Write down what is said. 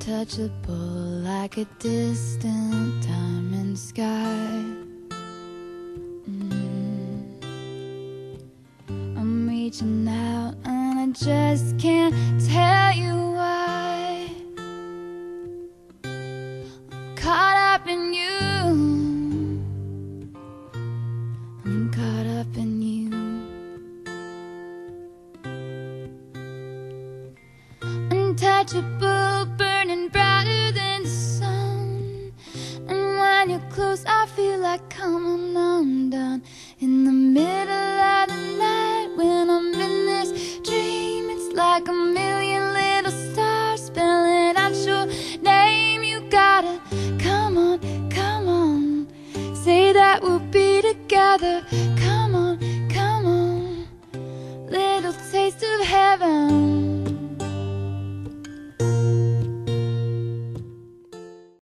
untouchable, like a distant diamond sky. I'm reaching out and I just can't tell you why. I'm caught up in you. I'm caught up in you. Untouchable, burning brighter than the sun. And when you're close, I feel like coming undone. In the middle of the night, when I'm in this dream, it's like a million little stars spelling out your name. You gotta come on, say that we'll be together. Come